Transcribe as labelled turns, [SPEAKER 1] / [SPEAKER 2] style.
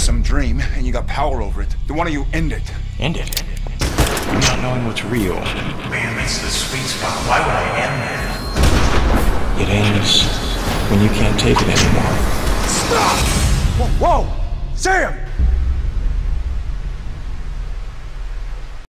[SPEAKER 1] some dream, and you got power over it, then why don't you end it?
[SPEAKER 2] End it? Not knowing what's real.
[SPEAKER 3] Man, that's the sweet spot. Why would I end it?
[SPEAKER 2] It ends when you can't take it anymore.
[SPEAKER 1] Stop! Whoa! Sam!